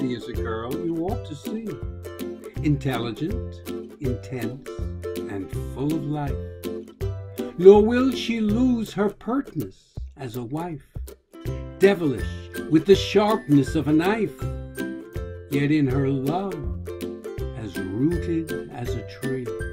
She is a girl you ought to see. Intelligent, intense, and full of life. Nor will she lose her pertness as a wife. Devilish with the sharpness of a knife, yet in her love as rooted as a tree.